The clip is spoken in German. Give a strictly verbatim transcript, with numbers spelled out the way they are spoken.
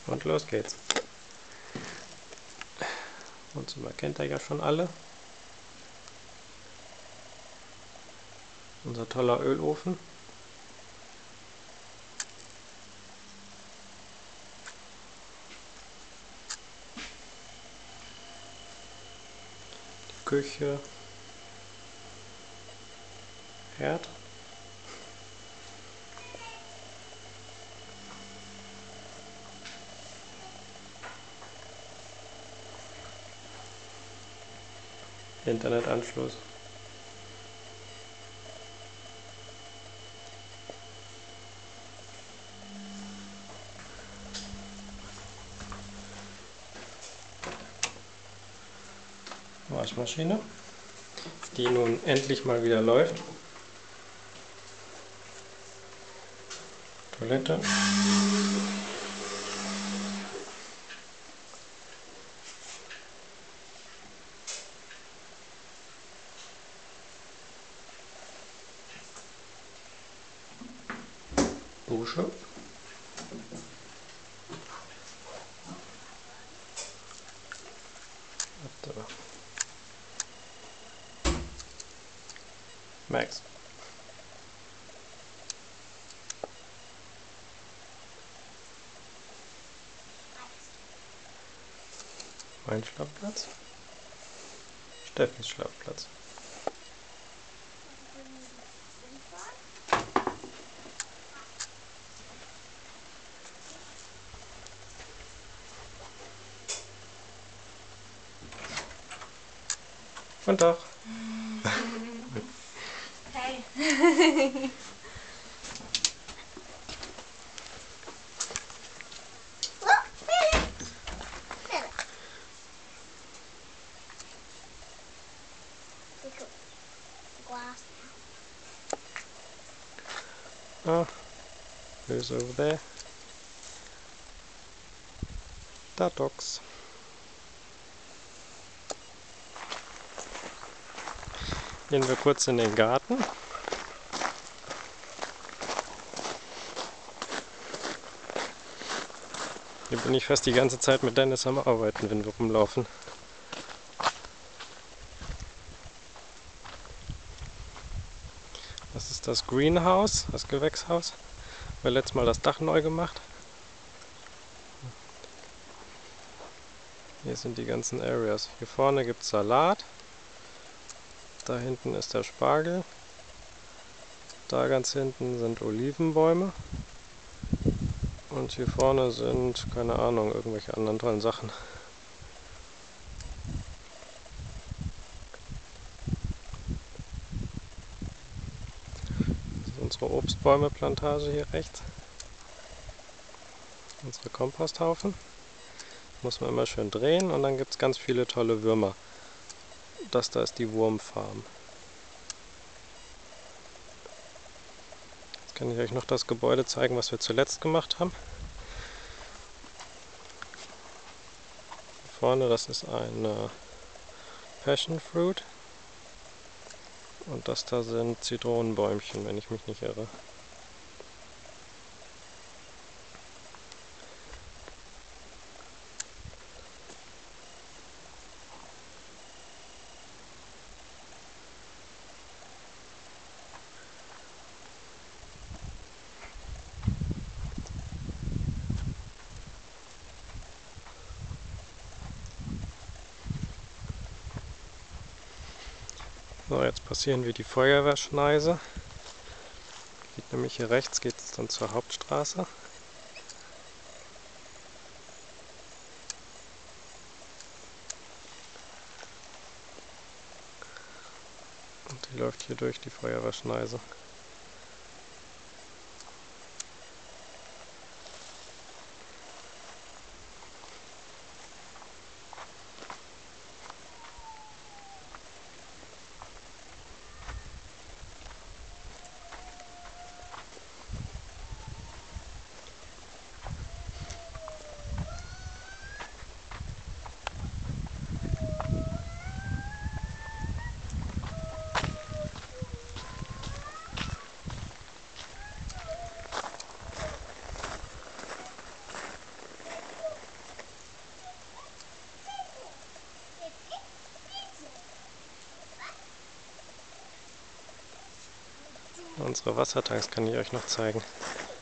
Und los geht's. Wohnzimmer kennt ihr ja schon alle. Unser toller Ölofen. Die Küche. Herd. Internetanschluss. Waschmaschine, die nun endlich mal wieder läuft. Toilette. Dusche. Max. Mein Schlafplatz. Steffis Schlafplatz. Guten Tag. Hey. Oh, who's over there? Da Docs. Gehen wir kurz in den Garten. Hier bin ich fast die ganze Zeit mit Dennis am Arbeiten, wenn wir rumlaufen. Das ist das Greenhouse, das Gewächshaus. Wir haben letztes Mal das Dach neu gemacht. Hier sind die ganzen Areas. Hier vorne gibt es Salat. Da hinten ist der Spargel. Da ganz hinten sind Olivenbäume. Und hier vorne sind, keine Ahnung, irgendwelche anderen tollen Sachen. Das ist unsere Obstbäume-Plantage hier rechts. Unsere Komposthaufen. Muss man immer schön drehen und dann gibt es ganz viele tolle Würmer. Das da ist die Wurmfarm. Jetzt kann ich euch noch das Gebäude zeigen, was wir zuletzt gemacht haben. Vorne, das ist ein Passion Fruit. Und das da sind Zitronenbäumchen, wenn ich mich nicht irre. So, jetzt passieren wir die Feuerwehrschneise. Geht nämlich hier rechts, geht es dann zur Hauptstraße. Und die läuft hier durch, die Feuerwehrschneise. Unsere Wassertanks kann ich euch noch zeigen.